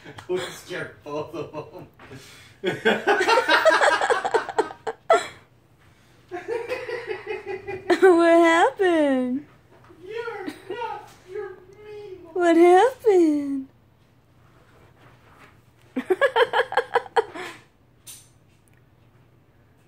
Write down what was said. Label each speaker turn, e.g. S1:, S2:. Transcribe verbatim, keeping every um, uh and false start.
S1: We scared both of them.
S2: What happened?
S1: You're not. You're mean.
S2: What happened?